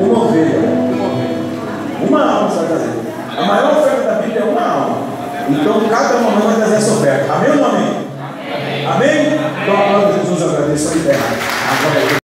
uma ovelha. Uma alma você vai trazer. A maior oferta da Bíblia é uma alma. Então cada mamãe vai trazer essa oferta. Amém ou não amém? Amém? Então a palavra de Jesus agradeço a terra.